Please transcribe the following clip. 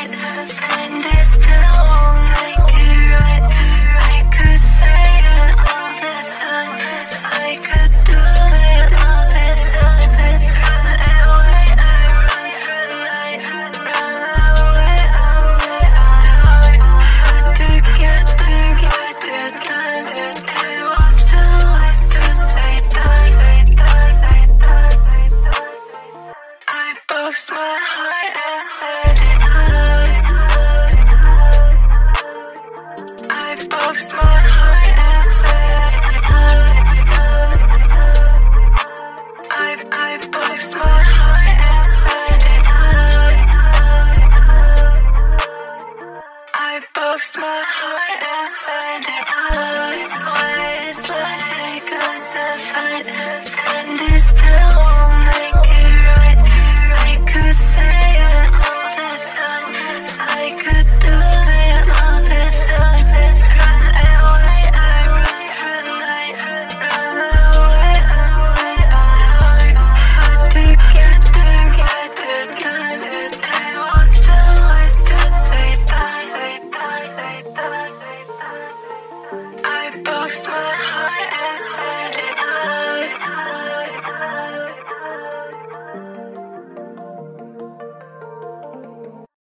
right. And this pill won't make it right. I could say it all the time. I could do it all the time. Run away, I run through the night. Run away, I heart. Had to get there by the time. It was too late to say that. I boxed my heart and said